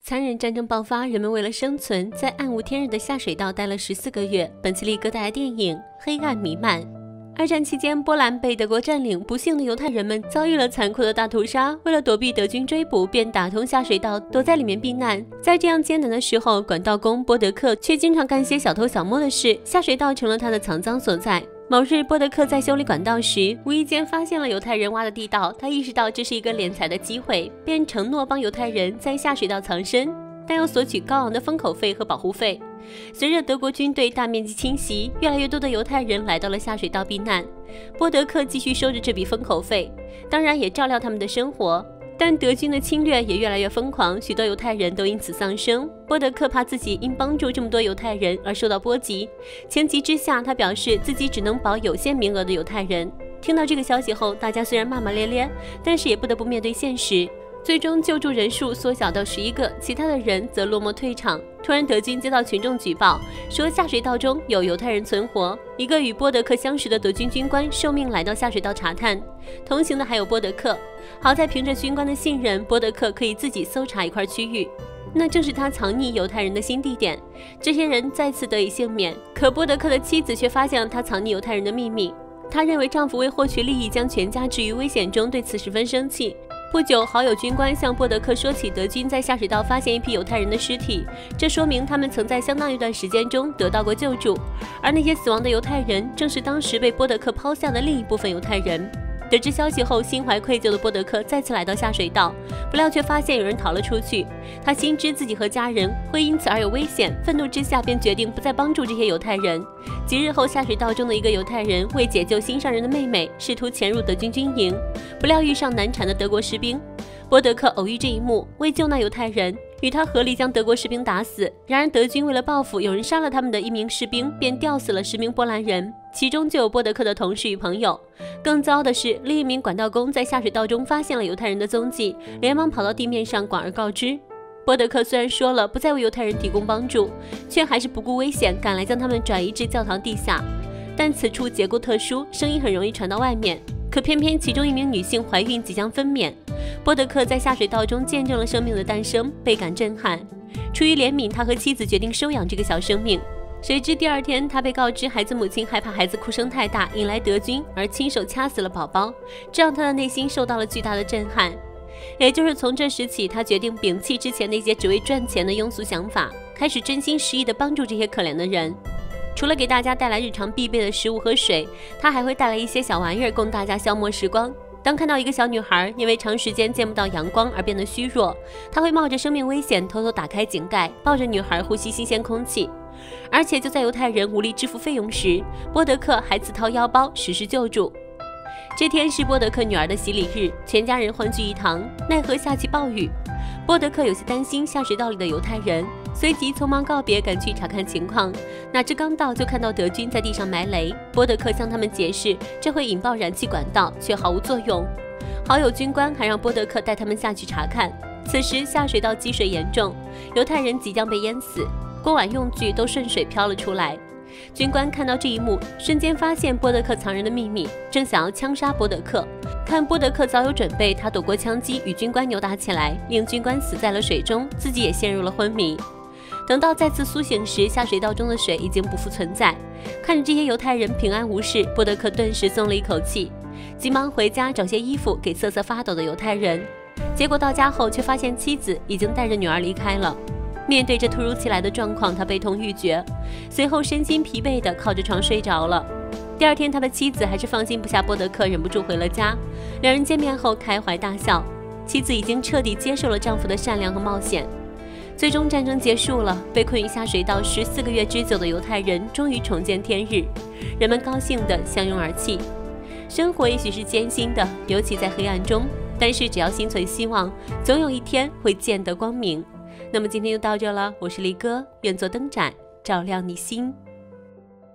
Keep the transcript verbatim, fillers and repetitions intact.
残忍战争爆发，人们为了生存，在暗无天日的下水道待了十四个月。本期力哥带来电影《黑暗弥漫》。二战期间，波兰被德国占领，不幸的犹太人们遭遇了残酷的大屠杀。为了躲避德军追捕，便打通下水道，躲在里面避难。在这样艰难的时候，管道工波德克却经常干些小偷小摸的事，下水道成了他的藏赃所在。某日，波德克在修理管道时，无意间发现了犹太人挖的地道。他意识到这是一个敛财的机会，便承诺帮犹太人在下水道藏身，但要索取高昂的封口费和保护费。随着德国军队大面积侵袭，越来越多的犹太人来到了下水道避难。波德克继续收着这笔封口费，当然也照料他们的生活。但德军的侵略也越来越疯狂，许多犹太人都因此丧生。波德克怕自己因帮助这么多犹太人而受到波及，情急之下，他表示自己只能保有限名额的犹太人。听到这个消息后，大家虽然骂骂咧咧，但是也不得不面对现实。最终救助人数缩小到十一个，其他的人则落寞退场。突然，德军接到群众举报，说下水道中有犹太人存活。一个与波德克相识的德军军官受命来到下水道查探，同行的还有波德克。好在凭着军官的信任，波德克可以自己搜查一块区域，那正是他藏匿犹太人的新地点。这些人再次得以幸免，可波德克的妻子却发现了他藏匿犹太人的秘密。她认为丈夫为获取利益将全家置于危险中，对此十分生气。不久，好友军官向波德克说起德军在下水道发现一批犹太人的尸体，这说明他们曾在相当一段时间中得到过救助，而那些死亡的犹太人正是当时被波德克抛下的另一部分犹太人。得知消息后，心怀愧疚的波德克再次来到下水道，不料却发现有人逃了出去。他心知自己和家人会因此而有危险，愤怒之下便决定不再帮助这些犹太人。几日后，下水道中的一个犹太人为解救心上人的妹妹，试图潜入德军军营，不料遇上难缠的德国士兵。波德克偶遇这一幕，为救那犹太人，与他合力将德国士兵打死。然而德军为了报复有人杀了他们的一名士兵，便吊死了十名波兰人，其中就有波德克的同事与朋友。更糟的是，另一名管道工在下水道中发现了犹太人的踪迹，连忙跑到地面上广而告之。波德克虽然说了不再为犹太人提供帮助，却还是不顾危险赶来将他们转移至教堂地下。但此处结构特殊，声音很容易传到外面，可偏偏其中一名女性怀孕即将分娩。波德克在下水道中见证了生命的诞生，倍感震撼。出于怜悯，他和妻子决定收养这个小生命。谁知第二天，他被告知孩子母亲害怕孩子哭声太大引来德军，而亲手掐死了宝宝，这让他的内心受到了巨大的震撼。也就是从这时起，他决定摒弃之前那些只为赚钱的庸俗想法，开始真心实意地帮助这些可怜的人。除了给大家带来日常必备的食物和水，他还会带来一些小玩意儿供大家消磨时光。当看到一个小女孩因为长时间见不到阳光而变得虚弱，他会冒着生命危险偷偷打开井盖，抱着女孩呼吸新鲜空气。而且就在犹太人无力支付费用时，波德克还自掏腰包实施救助。这天是波德克女儿的洗礼日，全家人欢聚一堂，奈何下起暴雨。波德克有些担心下水道里的犹太人，随即匆忙告别，赶去查看情况。哪知刚到就看到德军在地上埋雷，波德克向他们解释这会引爆燃气管道，却毫无作用。好友军官还让波德克带他们下去查看。此时下水道积水严重，犹太人即将被淹死，锅碗用具都顺水飘了出来。军官看到这一幕，瞬间发现波德克藏人的秘密，正想要枪杀波德克。看波德克早有准备，他躲过枪击，与军官扭打起来，令军官死在了水中，自己也陷入了昏迷。等到再次苏醒时，下水道中的水已经不复存在。看着这些犹太人平安无事，波德克顿时松了一口气，急忙回家找些衣服给瑟瑟发抖的犹太人。结果到家后，却发现妻子已经带着女儿离开了。面对这突如其来的状况，他悲痛欲绝，随后身心疲惫地靠着床睡着了。第二天，他的妻子还是放心不下波德克，忍不住回了家。两人见面后开怀大笑，妻子已经彻底接受了丈夫的善良和冒险。最终战争结束了，被困于下水道十四个月之久的犹太人终于重见天日，人们高兴地相拥而泣。生活也许是艰辛的，尤其在黑暗中，但是只要心存希望，总有一天会见得光明。那么今天就到这了，我是力哥，愿做灯盏照亮你心。